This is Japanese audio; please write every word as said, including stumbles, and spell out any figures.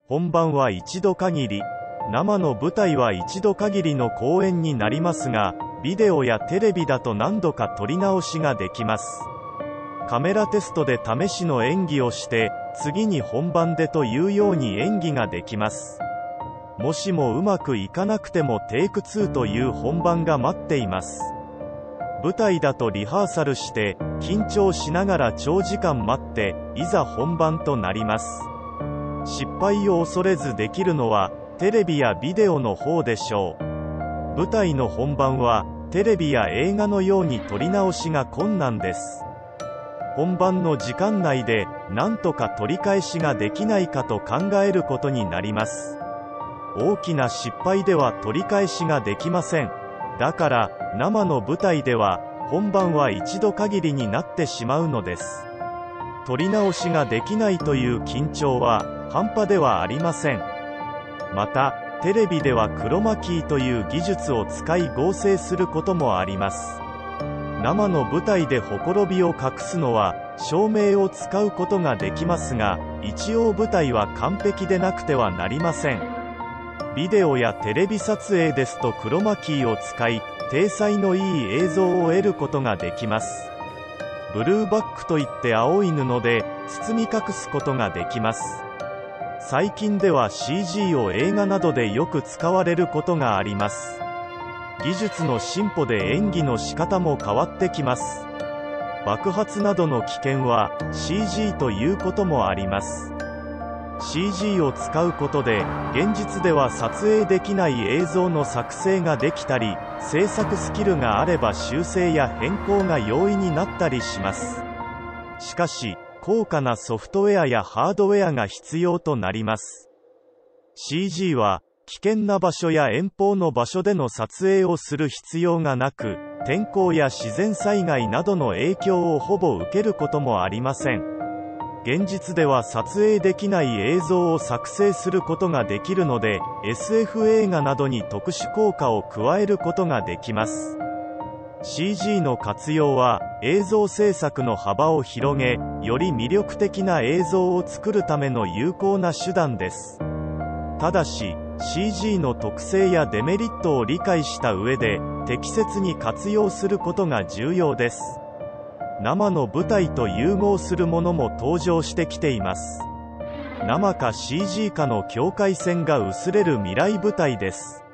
本番は一度限り、生の舞台は一度限りの公演になりますが、ビデオやテレビだと何度か撮り直しができます。カメラテストで試しの演技をして、次に本番でというように演技ができます。もしもうまくいかなくてもテイクツーという本番が待っています。舞台だとリハーサルして、緊張しながら長時間待って、いざ本番となります。失敗を恐れずできるのは、テレビやビデオの方でしょう。舞台の本番は、テレビや映画のように撮り直しが困難です。本番の時間内で、なんとか取り返しができないかと考えることになります。大きな失敗では取り返しができません。だから、生の舞台では、本番は一度限りになってしまうのです。撮り直しができないという緊張は、半端ではありません。また、テレビではクロマキーという技術を使い合成することもあります。生の舞台でほころびを隠すのは、照明を使うことができますが、一応舞台は完璧でなくてはなりません。ビデオやテレビ撮影ですとクロマキーを使い、体裁のいい映像を得ることができます。ブルーバックといって青い布で包み隠すことができます。最近では シージー を映画などでよく使われることがあります。技術の進歩で演技の仕方も変わってきます。爆発などの危険は シージー ということもあります。シージー を使うことで、現実では撮影できない映像の作成ができたり、制作スキルがあれば修正や変更が容易になったりします。しかし、高価なソフトウェアやハードウェアが必要となります。シージー は、危険な場所や遠方の場所での撮影をする必要がなく、天候や自然災害などの影響をほぼ受けることもありません。現実では撮影できない映像を作成することができるので、エスエフ 映画などに特殊効果を加えることができます。シージー の活用は、映像制作の幅を広げ、より魅力的な映像を作るための有効な手段です。ただし、シージー の特性やデメリットを理解した上で、適切に活用することが重要です。生の舞台と融合するものも登場してきています。生か シージー かの境界線が薄れる未来舞台です。